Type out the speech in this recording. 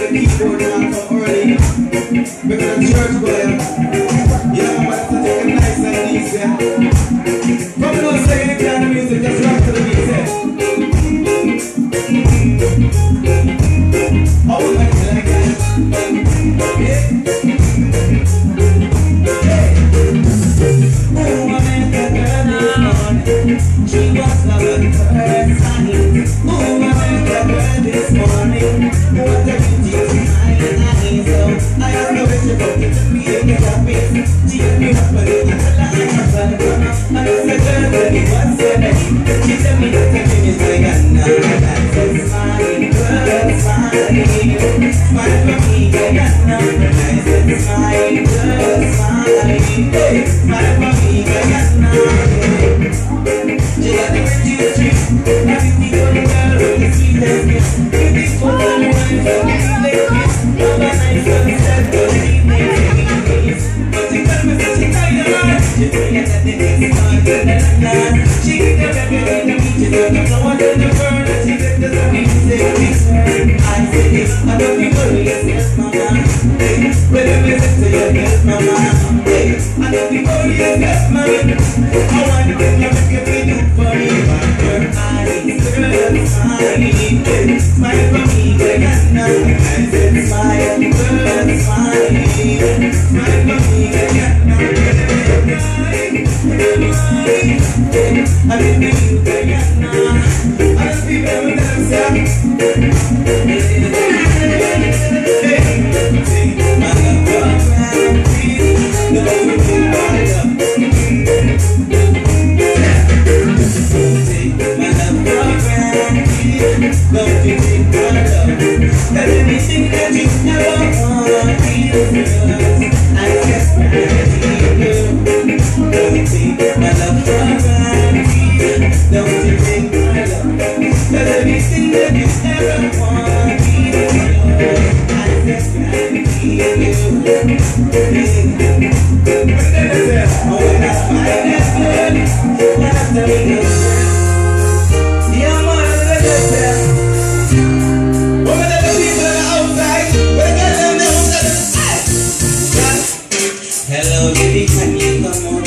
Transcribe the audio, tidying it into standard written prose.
the keyboard man from early. Because the church boy. Yeah, I'm about to take a nice and decent. Probably don't say any kind of music, just rock to the beat. Oh, like that. Yeah. She was loving her sunny. Oh, I met that girl this morning. What a beauty smile and eyes. So I have no wish about it to be a happy. She had me up a little line of fun. I know the girl that it was so nice. She told me that the thing is going on now. I said, smile, girl, smile. Smile for me, going on now. I said, smile, girl, smile. Hey, smile for me, going on now. She got the red juice tree. Happy people in the girl with the sweetest kiss. Beautiful and wine for the evening kiss. Have a nice sunset for the evening kiss. But she tell me that she tired of heart. She told me that the next time to the land. She get the everything to meet you. The flowers and the bird. And she get the music kiss. I say this, I don't be worried. Yes, mama. Hey, whether we listen to your yes, mama. Hey, I don't be worried. Yes, mama. I want to bring you back if we do. Smile for me, girl, I said smile, girl, smile. Smile for me, girl, I live with you, girl, I just be there with them, sir. My love, please, no, you feel my love. Don't you think my love? That anything that you ever want is I just want you. Don't you think my love for granted? Don't you think my love? That anything that you ever want is I just want you. Oh, when I find that good, when I tell you hello, baby, can you come on?